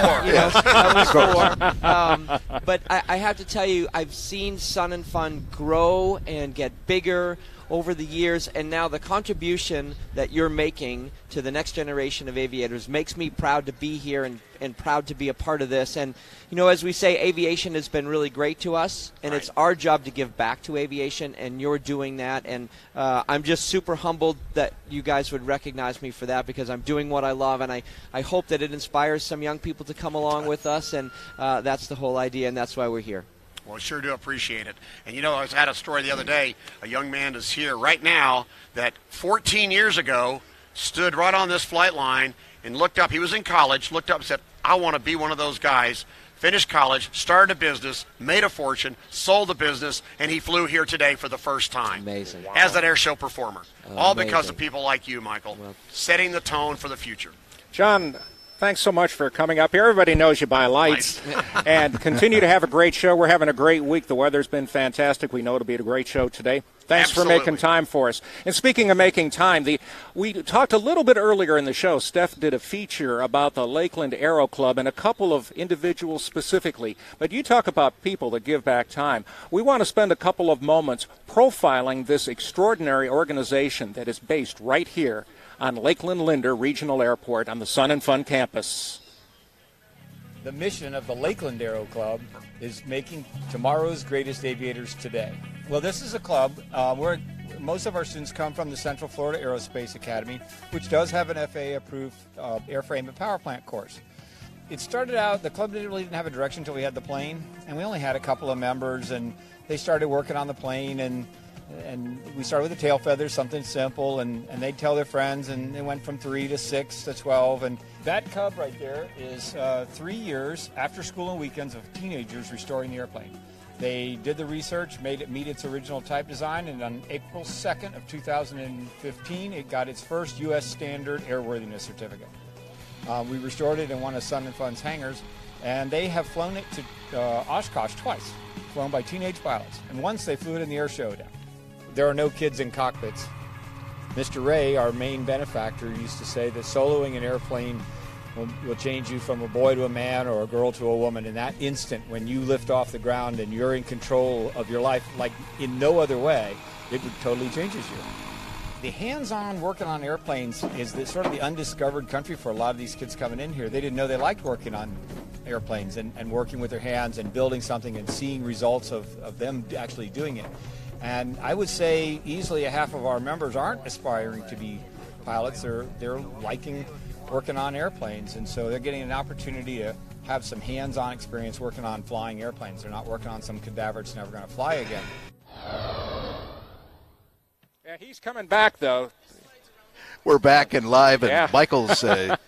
I was 4. But I have to tell you, I've seen Sun and Fun grow and get bigger over the years, and now the contribution that you're making to the next generation of aviators makes me proud to be here and proud to be a part of this. And, as we say, aviation has been really great to us, and it's our job to give back to aviation, and you're doing that. And I'm just super humbled that you guys would recognize me for that, because I'm doing what I love, and I hope that it inspires some young people to come along with us, and that's the whole idea, and that's why we're here. Well, I sure do appreciate it. And, I had a story the other day. A young man is here right now that 14 years ago stood right on this flight line and looked up. He was in college, looked up and said, I want to be one of those guys. Finished college, started a business, made a fortune, sold the business, and he flew here today for the first time. Amazing. As an air show performer. All Amazing. Because of people like you, Michael, setting the tone for the future. John, thanks so much for coming up here. Everybody knows you by Lights. And continue to have a great show. We're having a great week. The weather's been fantastic. We know it'll be a great show today. Thanks for making time for us. And speaking of making time, we talked a little bit earlier in the show. Steph did a feature about the Lakeland Aero Club and a couple of individuals specifically. But you talk about people that give back time. We want to spend a couple of moments profiling this extraordinary organization that is based right here on Lakeland Linder Regional Airport on the Sun and Fun campus. The mission of the Lakeland Aero Club is making tomorrow's greatest aviators today. Well, this is a club where most of our students come from the Central Florida Aerospace Academy, which does have an FAA-approved airframe and power plant course. It started out, the club really didn't have a direction until we had the plane, and we only had a couple of members, and they started working on the plane, and we started with the tail feathers, something simple, and they'd tell their friends, and it went from 3 to 6 to 12. And that cub right there is 3 years after school and weekends of teenagers restoring the airplane. They did the research, made it meet its original type design, and on April 2nd of 2015, it got its first U.S. standard airworthiness certificate. We restored it in one of Sun and Fun's hangars, and they have flown it to Oshkosh twice, flown by teenage pilots. And once they flew it in the air show down. There are no kids in cockpits. Mr. Ray, our main benefactor, used to say that soloing an airplane will change you from a boy to a man or a girl to a woman. In that instant, when you lift off the ground and you're in control of your life like in no other way, it totally changes you. The hands-on working on airplanes is sort of the undiscovered country for a lot of these kids coming in here. They didn't know they liked working on airplanes and working with their hands and building something and seeing results of them actually doing it. And I would say easily a half of our members aren't aspiring to be pilots. They're liking working on airplanes, and so they're getting an opportunity to have some hands-on experience working on flying airplanes. They're not working on some cadaver that's never going to fly again. Yeah, he's coming back, though. We're back and live, and Yeah. Michael's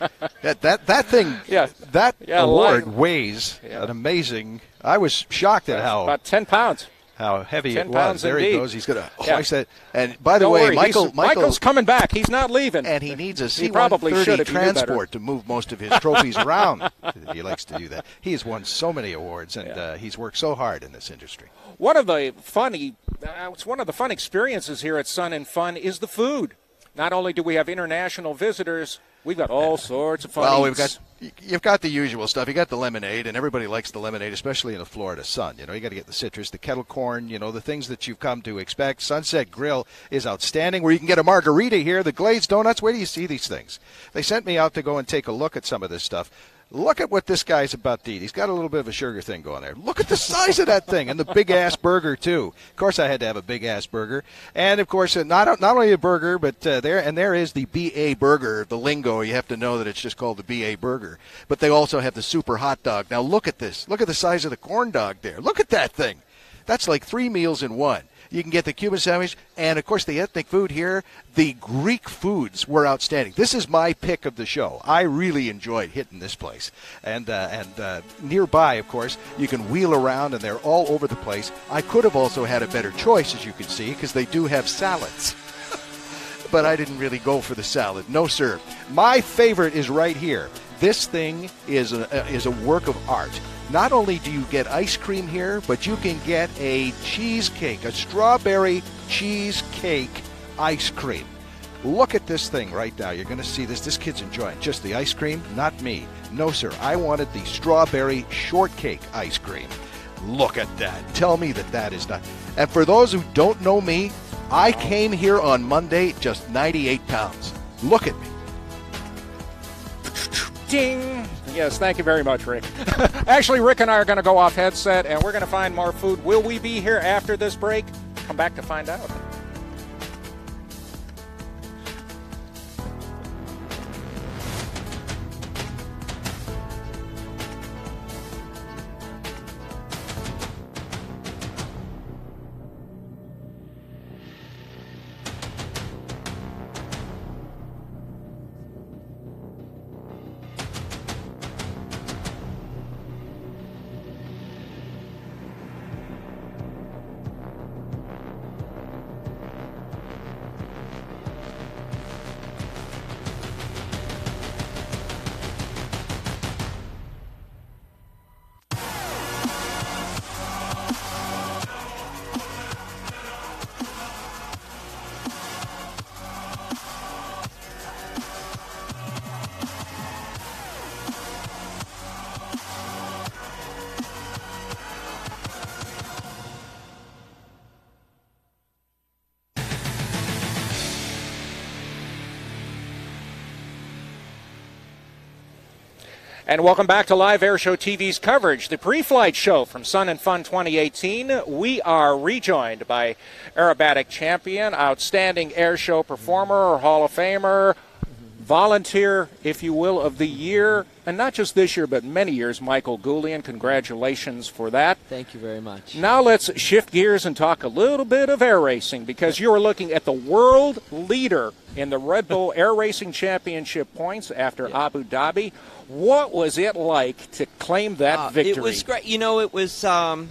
that thing, that award weighs an amazing. I was shocked at how about 10 pounds. How heavy 10 it was. pounds There indeed. he goes. He's going to Yeah. hoist that. And by the Don't way, worry, Michael's coming back. He's not leaving. And he needs a He probably should C-130 if he knew better. transport to move most of his trophies around. He likes to do that. He has won so many awards, and he's worked so hard in this industry. One of the it's one of the fun experiences here at Sun and Fun is the food. Not only do we have international visitors, we've got all sorts of fun. Well, eats. you've got the usual stuff. You got the lemonade, and everybody likes the lemonade, especially in the Florida sun. You know, you got to get the citrus, the kettle corn, you know, the things that you've come to expect. Sunset Grill is outstanding, where you can get a margarita here. The glazed donuts. Where do you see these things? They sent me out to go and take a look at some of this stuff. Look at what this guy's about to eat. He's got a little bit of a sugar thing going there. Look at the size of that thing, and the big-ass burger, too. Of course, I had to have a big-ass burger. And, of course, not only a burger, but there is the BA burger, the lingo. You have to know that it's just called the BA burger. But they also have the super hot dog. Now, look at this. Look at the size of the corn dog there. Look at that thing. That's like 3 meals in one. You can get the Cuban sandwich, and, of course, the ethnic food here. The Greek foods were outstanding. This is my pick of the show. I really enjoyed hitting this place. And nearby, of course, you can wheel around, and they're all over the place. I could have also had a better choice, as you can see, because they do have salads. But I didn't really go for the salad. No, sir. My favorite is right here. This thing is a work of art. Not only do you get ice cream here, but you can get a cheesecake, a strawberry cheesecake ice cream. Look at this thing right now. You're going to see this. This kid's enjoying just the ice cream, not me. No, sir. I wanted the strawberry shortcake ice cream. Look at that. Tell me that is not. And for those who don't know me, I came here on Monday just 98 pounds. Look at me. Ding! Yes, thank you very much, Rick. Actually, Rick and I are going to go off headset, and we're going to find more food. Will we be here after this break? Come back to find out. And welcome back to Live Air Show TV's coverage, the pre-flight show from Sun and Fun 2018. We are rejoined by aerobatic champion, outstanding air show performer, Hall of Famer, volunteer, if you will, of the year, and not just this year, but many years, Michael Goulian. Congratulations for that. Thank you very much. Now let's shift gears and talk a little bit of air racing, because you are looking at the world leader in the Red Bull Air Racing Championship points after Abu Dhabi. What was it like to claim that victory? It was great. You know, it was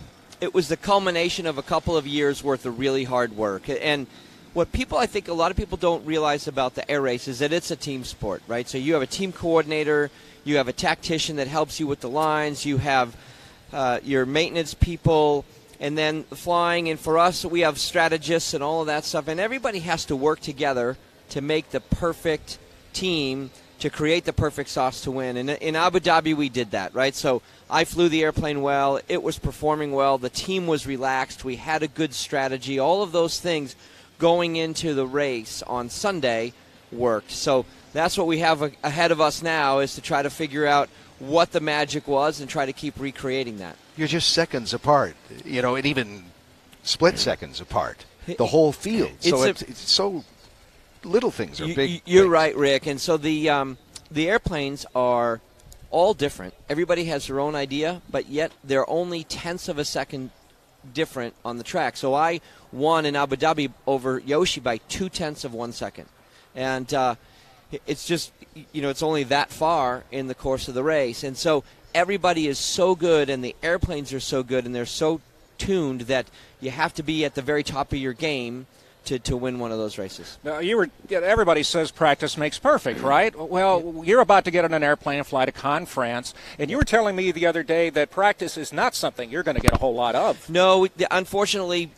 the culmination of a couple of years worth of really hard work. And what people, I think a lot of people don't realize about the air race is that it's a team sport, right? So you have a team coordinator, you have a tactician that helps you with the lines, you have your maintenance people, and then flying. And for us, we have strategists and all of that stuff. And everybody has to work together to make the perfect team, to create the perfect sauce to win. And in Abu Dhabi, we did that, right? So I flew the airplane well. It was performing well. The team was relaxed. We had a good strategy. All of those things going into the race on Sunday worked. So that's what we have ahead of us now, is to try to figure out what the magic was and try to keep recreating that. You're just seconds apart, you know, and even split seconds apart, the whole field. So it's so little things are big. You're right, Rick. And so the airplanes are all different. Everybody has their own idea, but yet they're only tenths of a second different on the track. So I won in Abu Dhabi over Yoshi by 0.2 of 1 second. And it's just, it's only that far in the course of the race. And so everybody is so good, and the airplanes are so good, and they're so tuned that you have to be at the very top of your game to win one of those races. Now, everybody says practice makes perfect, right? Well, you're about to get on an airplane and fly to Cannes, France, and you were telling me the other day that practice is not something you're going to get a whole lot of. No, unfortunately,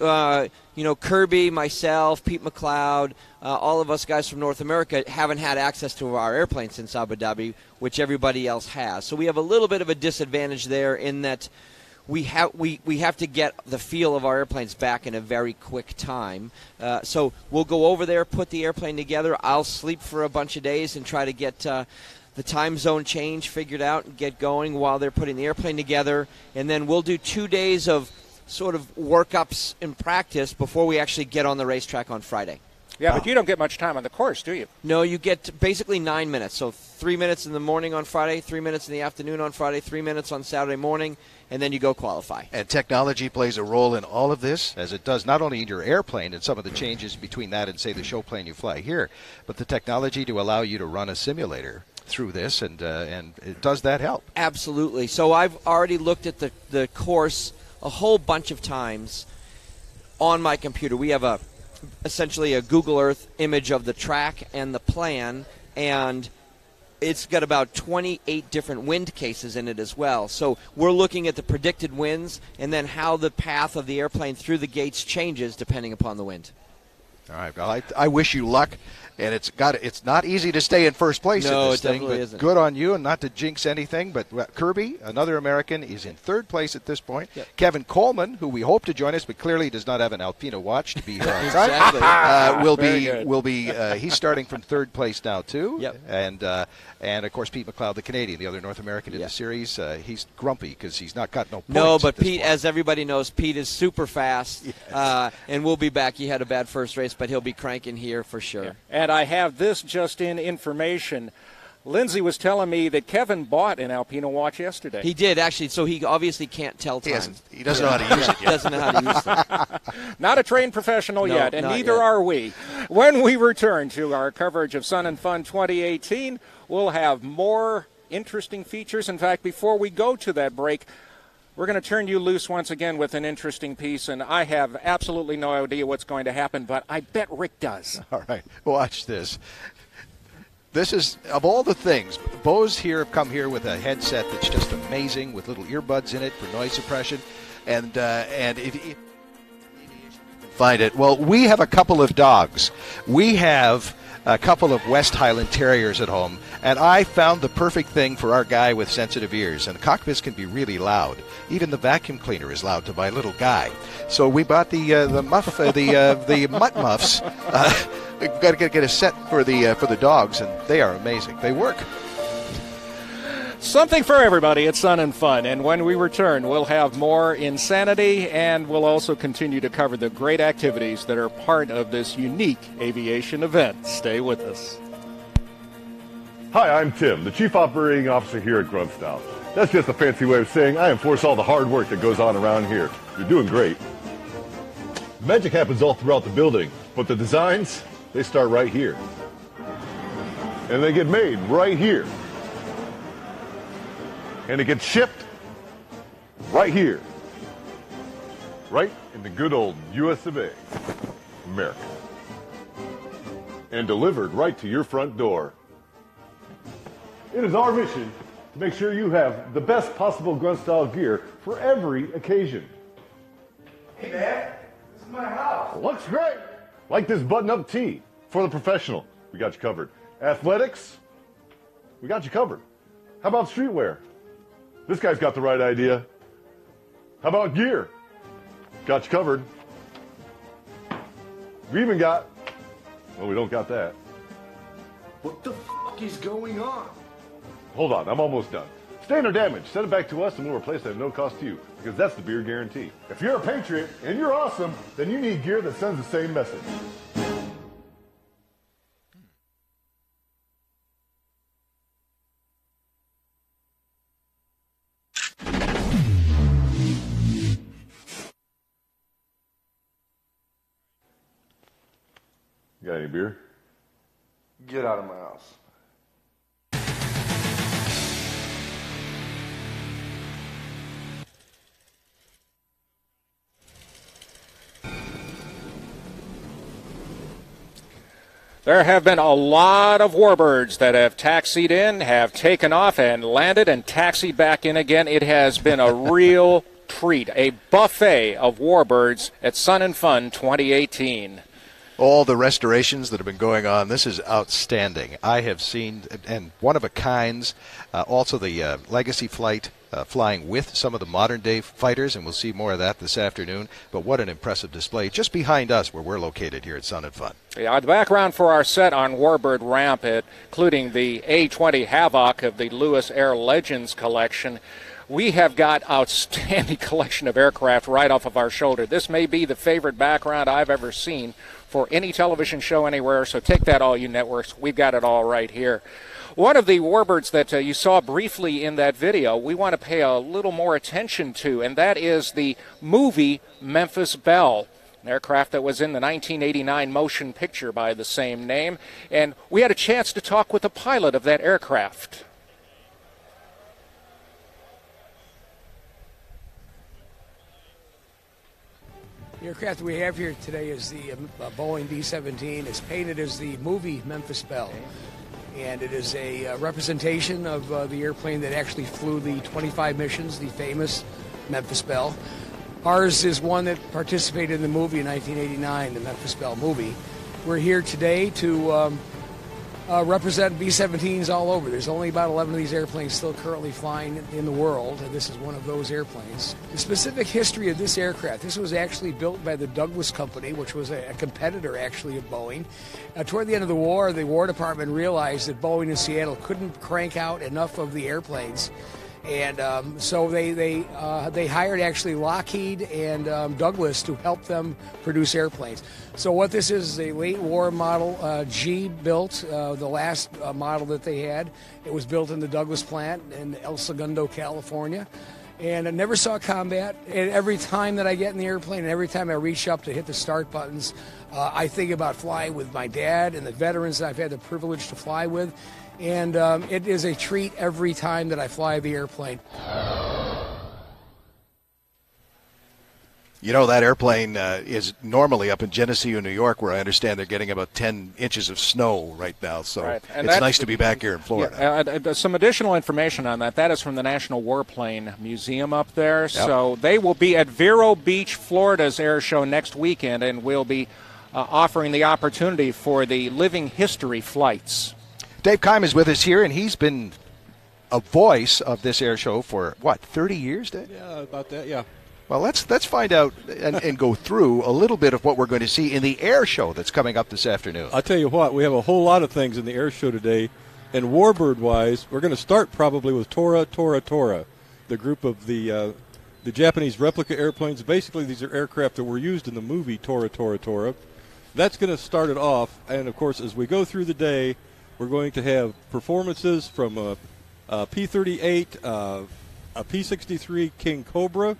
Kirby, myself, Pete McLeod, all of us guys from North America haven't had access to our airplane since Abu Dhabi, which everybody else has. So we have a little bit of a disadvantage there in that we have to get the feel of our airplanes back in a very quick time. So we'll go over there, put the airplane together. I'll sleep for a bunch of days and try to get the time zone change figured out and get going while they're putting the airplane together. And then we'll do 2 days of sort of workups and practice before we actually get on the racetrack on Friday. Yeah, but you don't get much time on the course, do you? No, you get basically 9 minutes. So 3 minutes in the morning on Friday, 3 minutes in the afternoon on Friday, 3 minutes on Saturday morning, and then you go qualify. And technology plays a role in all of this, as it does not only in your airplane and some of the changes between that and, say, the show plane you fly here, but the technology to allow you to run a simulator through this, and does that help? Absolutely. So I've already looked at the course a whole bunch of times on my computer. We have essentially a Google Earth image of the track and the plan, and it's got about 28 different wind cases in it as well. So we're looking at the predicted winds and then how the path of the airplane through the gates changes depending upon the wind. All right, well, I wish you luck, and it's not easy to stay in first place in this thing. Definitely but isn't. Good on you, and not to jinx anything, but Kirby, another American, is in third place at this point. Yep. Kevin Coleman, who we hope to join us, but clearly does not have an Alpina watch to be here on Exactly. time, will be he's starting from third place now too. Yep. And of course Pete McLeod, the Canadian, the other North American in the series, he's grumpy because he's not got no points. No, but Pete, point. as everybody knows, Pete is super fast, Yes. and we'll be back. He had a bad first race, but he'll be cranking here for sure. Yeah. And I have this just in information. Lindsay was telling me that Kevin bought an Alpina watch yesterday. He did, actually, so he obviously can't tell time. He doesn't know how to use it yet. He doesn't know how to use it. Not a trained professional No, yet, and not neither yet. are we. When we return to our coverage of Sun and Fun 2018, we'll have more interesting features. In fact, before we go to that break, we're going to turn you loose once again with an interesting piece, and I have absolutely no idea what's going to happen, but I bet Rick does. All right, watch this. This is, of all the things, Bose here have come here with a headset that's just amazing with little earbuds in it for noise suppression. And if you find it, well, we have a couple of dogs. We have a couple of West Highland Terriers at home, and I found the perfect thing for our guy with sensitive ears. And the cockpits can be really loud. Even the vacuum cleaner is loud to my little guy. So we bought the mutt muffs. We've got to get a set for the dogs, and they are amazing. They work. Something for everybody at Sun and Fun. And when we return, we'll have more insanity, and we'll also continue to cover the great activities that are part of this unique aviation event. Stay with us. Hi, I'm Tim, the Chief Operating Officer here at Grunt Style. That's just a fancy way of saying I enforce all the hard work that goes on around here. You're doing great. Magic happens all throughout the building, but the designs, they start right here. And they get made right here. And it gets shipped right here. Right in the good old US of A, America. And delivered right to your front door. It is our mission to make sure you have the best possible grunt style gear for every occasion. Hey, man, this is my house. Looks great. Like this button-up tee for the professional. We got you covered. Athletics, we got you covered. How about streetwear? This guy's got the right idea. How about gear? Got you covered. We even got, well, we don't got that. What the fuck is going on? Hold on, I'm almost done. Stain or damage, send it back to us and we'll replace it at no cost to you, because that's the beer guarantee. If you're a patriot and you're awesome, then you need gear that sends the same message. Got any beer? Get out of my house. There have been a lot of warbirds that have taxied in, have taken off and landed and taxied back in again. It has been a real treat, a buffet of warbirds at Sun and Fun 2018. All the restorations that have been going on, this is outstanding. I have seen, and one of a kinds, also the legacy flight flying with some of the modern day fighters, and we'll see more of that this afternoon. But what an impressive display just behind us where we're located here at Sun and Fun. Yeah, the background for our set on Warbird Ramp, including the A-20 Havoc of the Lewis Air Legends collection. We have got outstanding collection of aircraft right off of our shoulder. This may be the favorite background I've ever seen for any television show anywhere, so take that, all you networks. We've got it all right here. One of the warbirds that you saw briefly in that video, we want to pay a little more attention to, and that is the movie Memphis Belle, an aircraft that was in the 1989 motion picture by the same name, and we had a chance to talk with the pilot of that aircraft. The aircraft we have here today is the Boeing B-17. It's painted as the movie Memphis Belle. And it is a representation of the airplane that actually flew the 25 missions, the famous Memphis Belle. Ours is one that participated in the movie in 1989, the Memphis Belle movie. We're here today to represent B-17s all over. There's only about 11 of these airplanes still currently flying in the world, and this is one of those airplanes. The specific history of this aircraft, this was actually built by the Douglas Company, which was a competitor actually of Boeing. Toward the end of the War Department realized that Boeing in Seattle couldn't crank out enough of the airplanes. And so they hired actually Lockheed and Douglas to help them produce airplanes. So what this is a late war model G built, the last model that they had. It was built in the Douglas plant in El Segundo, California. And I never saw combat. And every time that I get in the airplane and every time I reach up to hit the start buttons, I think about flying with my dad and the veterans that I've had the privilege to fly with. And it is a treat every time that I fly the airplane. You know, that airplane is normally up in Geneseo, New York, where I understand they're getting about 10 inches of snow right now. So right. It's nice to be back here in Florida. Yeah, some additional information on that. That is from the National Warplane Museum up there. Yep. So they will be at Vero Beach, Florida's air show next weekend, and we'll be offering the opportunity for the living history flights. Dave Keim is with us here, and he's been a voice of this air show for, 30 years, Dave? Yeah, about that, yeah. Well, let's find out and go through a little bit of what we're going to see in the air show that's coming up this afternoon. I'll tell you what, we have a whole lot of things in the air show today. And warbird-wise, we're going to start probably with Tora, the group of the Japanese replica airplanes. Basically, these are aircraft that were used in the movie Tora. That's going to start it off. And, of course, as we go through the day, we're going to have performances from a P-38, a P-63 King Cobra.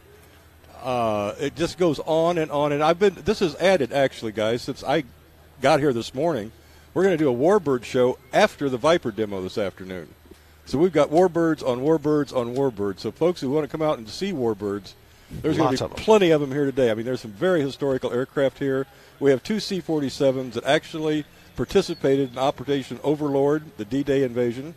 It just goes on and on. And this is added, actually, guys, since I got here this morning. We're going to do a Warbird show after the Viper demo this afternoon. So we've got Warbirds on Warbirds on Warbirds. So folks who want to come out and see Warbirds, there's going to be plenty of them here today. I mean, there's some very historical aircraft here. We have two C-47s that actually participated in Operation Overlord, the D-Day invasion.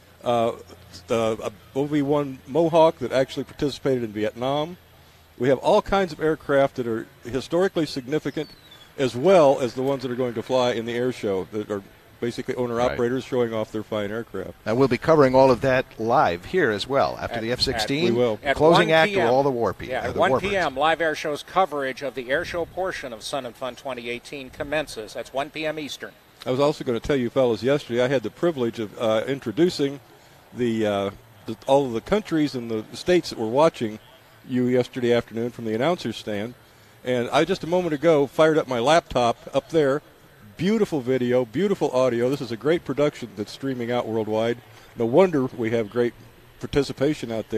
The OV-1 Mohawk that actually participated in Vietnam. We have all kinds of aircraft that are historically significant, as well as the ones that are going to fly in the air show that are basically owner-operators showing off their fine aircraft. And we'll be covering all of that live here as well after the F-16. We will. Closing act of all the war people. Yeah, at 1 p.m., Live Air Show's coverage of the air show portion of Sun and Fun 2018 commences. That's 1 p.m. Eastern. I was also going to tell you fellas yesterday, I had the privilege of introducing all of the countries and the states that were watching you yesterday afternoon from the announcer's stand. And I just a moment ago fired up my laptop up there. Beautiful video, beautiful audio. This is a great production that's streaming out worldwide. No wonder we have great participation out there.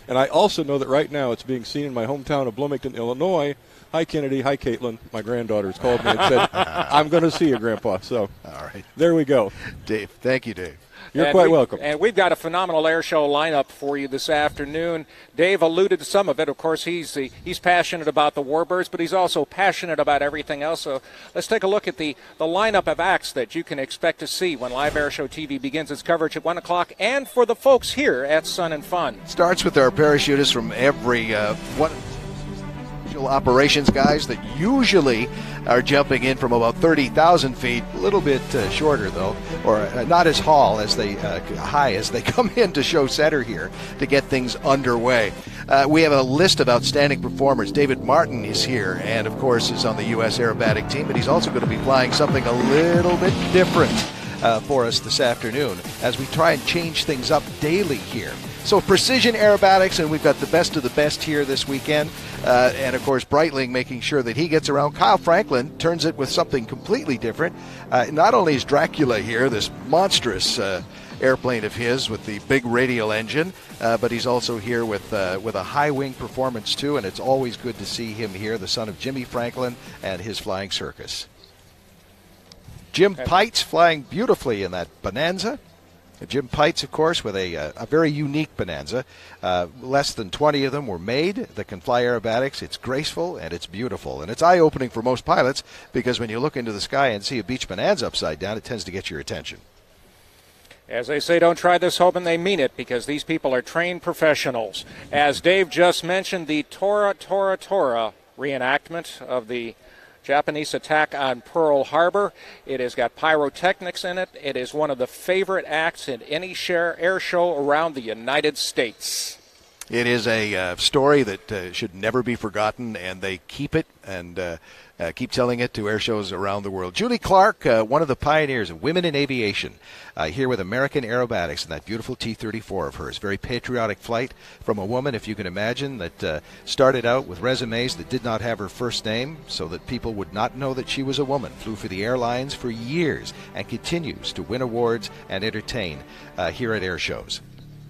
And I also know that right now it's being seen in my hometown of Bloomington, Illinois. Hi, Kennedy. Hi, Caitlin. My granddaughter's called me and said, I'm going to see you, Grandpa. So all right, there we go. Dave, thank you, Dave. You're quite welcome. And we've got a phenomenal air show lineup for you this afternoon. Dave alluded to some of it. Of course, he's passionate about the Warbirds, but he's also passionate about everything else. So let's take a look at the lineup of acts that you can expect to see when Live Air Show TV begins its coverage at 1 o'clock, and for the folks here at Sun and Fun. Starts with our parachutists from every one operations guys that usually are jumping in from about 30,000 feet, a little bit shorter though, or not as high as they come into show center here to get things underway. We have a list of outstanding performers. David Martin is here and of course is on the U.S. aerobatic team, but he's also going to be flying something a little bit different for us this afternoon as we try and change things up daily here. So precision aerobatics, and we've got the best of the best here this weekend. And, of course, Breitling making sure that he gets around. Kyle Franklin turns it with something completely different. Not only is Dracula here, this monstrous airplane of his with the big radial engine, but he's also here with a high-wing performance, too, and it's always good to see him here, the son of Jimmy Franklin and his flying circus. Jim Pites flying beautifully in that Bonanza. Jim Pites, of course, with a very unique Bonanza. Less than 20 of them were made that can fly aerobatics. It's graceful and it's beautiful. And it's eye-opening for most pilots because when you look into the sky and see a beach Bonanza upside down, it tends to get your attention. As they say, don't try this hoping they mean it, because these people are trained professionals. As Dave just mentioned, the Tora Tora Tora reenactment of the Japanese attack on Pearl Harbor. It has got pyrotechnics in it. It is one of the favorite acts in any air show around the United States. It is a story that should never be forgotten, and they keep it and keep telling it to air shows around the world. Julie Clark, one of the pioneers of women in aviation, here with American Aerobatics and that beautiful T-34 of hers. Very patriotic flight from a woman, if you can imagine, that started out with resumes that did not have her first name so that people would not know that she was a woman. Flew for the airlines for years and continues to win awards and entertain here at air shows.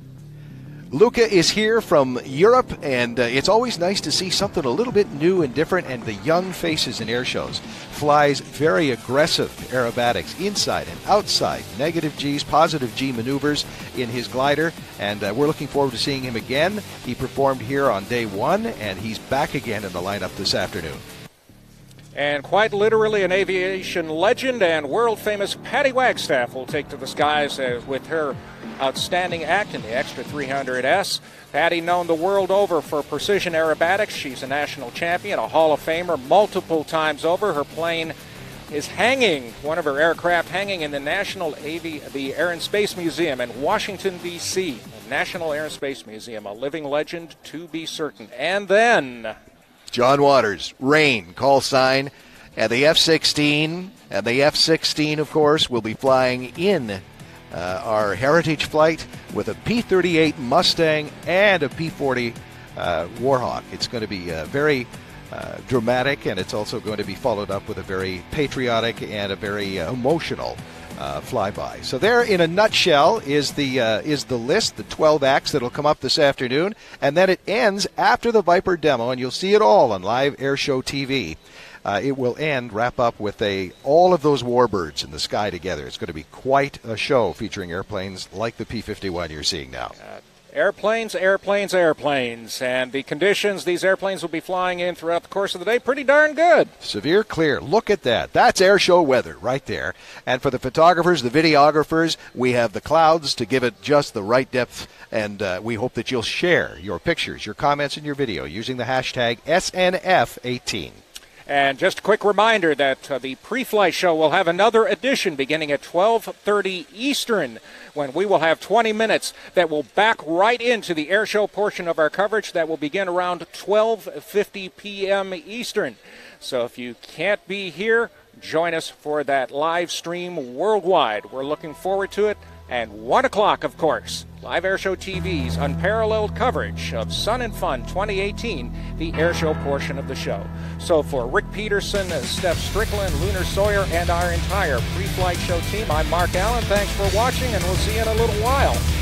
Luca is here from Europe, and it's always nice to see something a little bit new and different, and the young faces in air shows. Flies very aggressive aerobatics, inside and outside, negative G's, positive G maneuvers in his glider, and we're looking forward to seeing him again. He performed here on day one, and he's back again in the lineup this afternoon. And quite literally an aviation legend and world-famous Patty Wagstaff will take to the skies with her outstanding act in the Extra 300S. Patty, known the world over for precision aerobatics. She's a national champion, a Hall of Famer multiple times over. Her plane is hanging, one of her aircraft hanging in the the Air and Space Museum in Washington, D.C. National Air and Space Museum, a living legend to be certain. And then John Waters, rain, call sign, and the F-16. And the F-16, of course, will be flying in our heritage flight with a P-38 Mustang and a P-40 Warhawk. It's going to be very dramatic, and it's also going to be followed up with a very patriotic and a very emotional flyby. So there, in a nutshell, is the list, the 12 acts that will come up this afternoon, and then it ends after the Viper demo, and you'll see it all on Live Air Show TV. It will wrap up with all of those warbirds in the sky together. It's going to be quite a show featuring airplanes like the P-51 you're seeing now. Airplanes, airplanes, airplanes. And the conditions these airplanes will be flying in throughout the course of the day, pretty darn good. Severe clear. Look at that. That's air show weather right there. And for the photographers, the videographers, we have the clouds to give it just the right depth. And we hope that you'll share your pictures, your comments, and your video using the hashtag SNF18. And just a quick reminder that the pre-flight show will have another edition beginning at 12:30 Eastern, when we will have 20 minutes that will back right into the air show portion of our coverage that will begin around 12:50 p.m. Eastern. So if you can't be here, join us for that live stream worldwide. We're looking forward to it. And 1 o'clock, of course, Live Air Show TV's unparalleled coverage of Sun and Fun 2018, the air show portion of the show. So for Rick Peterson, Steph Strickland, Lunar Sawyer, and our entire pre-flight show team, I'm Mark Allen. Thanks for watching, and we'll see you in a little while.